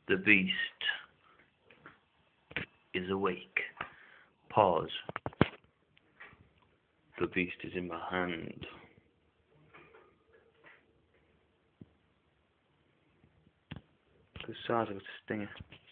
The beast is awake. Pause. The beast is in my hand. The size of a stinger.